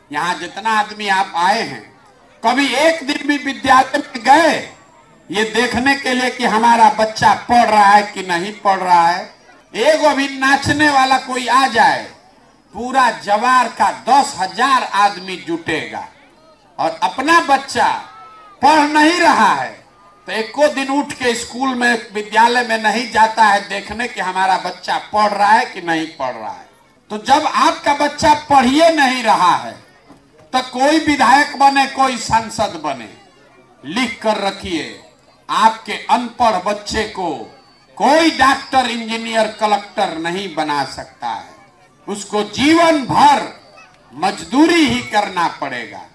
यहाँ जितना आदमी आप आए हैं, कभी एक दिन भी विद्यालय में गए ये देखने के लिए कि हमारा बच्चा पढ़ रहा है कि नहीं पढ़ रहा है? एगो भी नाचने वाला कोई आ जाए, पूरा जवार का 10,000 आदमी जुटेगा, और अपना बच्चा पढ़ नहीं रहा है तो एको दिन उठ के स्कूल में विद्यालय में नहीं जाता है देखने कि हमारा बच्चा पढ़ रहा है कि नहीं पढ़ रहा है। तो जब आपका बच्चा पढ़िए नहीं रहा है तो कोई विधायक बने, कोई सांसद बने, लिख कर रखिए, आपके अनपढ़ बच्चे को कोई डॉक्टर, इंजीनियर, कलेक्टर नहीं बना सकता है। उसको जीवन भर मजदूरी ही करना पड़ेगा।